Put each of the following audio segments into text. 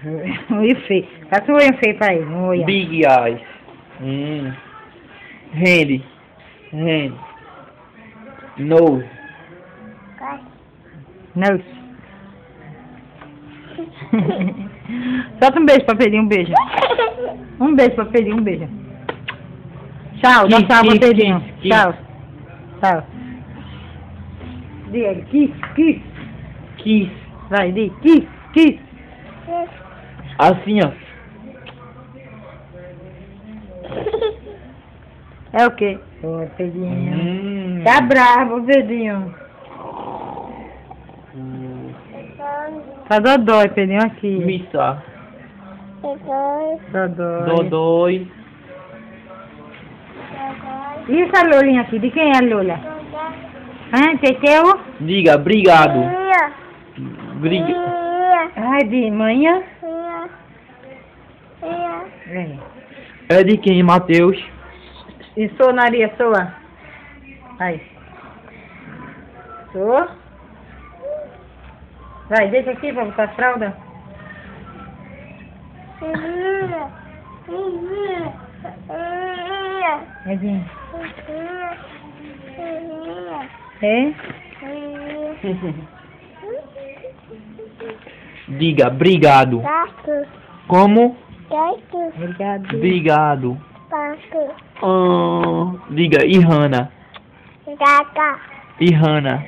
Olho feio. Passa o olho feio pra ele. Um olho. Big eyes. Hand. Hand. Nose. Nose. Solta um beijo pra Pedrinho, um beijo. Um beijo pra Pedrinho, um beijo. Tchau, dá tchau pra Pedrinho. Tchau. Tchau. Diga, kiss, kiss. Kiss. Vai, diga, kiss, kiss. Assim, ó. É o quê? Ô, Pedrinho. Tá bravo, Pedrinho. Tá dodói, Pedrinho, aqui. Missa. Dodói. Dodói. E essa Lolinha aqui? De quem é a Lola? Hã? Teteu? Diga, obrigado. Ai, de manhã? É de quem, Matheus? E sou, Naria, soa. Vai. Sou. Vai, deixa aqui pra botar a fralda. Edinho. É? Diga, obrigado. Como? Obrigado. Obrigado. Diga, Ihana. Ihana.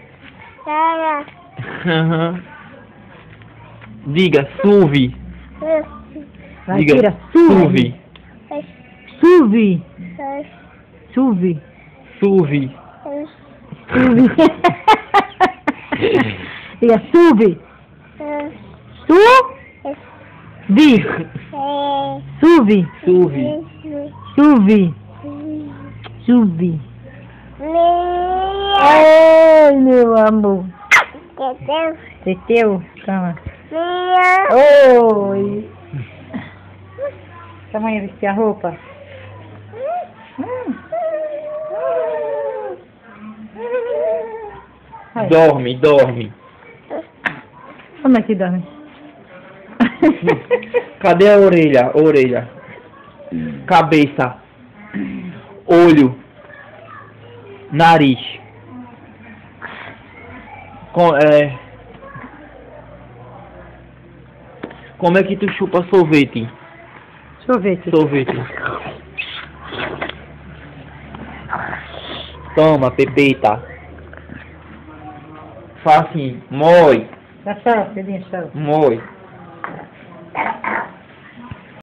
Diga, Suvi. Vai, Diga, tira. Suvi. Suvi. Suvi. Suvi. Suvi. Diga, Suvi. Suvi. Suvi. Suvi. Suvi. Suvi. Ai, meu amor. Teteu? Calma. Oi. Calma aí, vestir a roupa. Dorme, dorme. Como é que dorme? Cadê a orelha? Orelha. Cabeça. Olho. Nariz. Como é que tu chupa sorvete? Sorvete. Sorvete. Toma, pepeta. Faz assim, moi. Tá só, Pedrinho, só. Moi.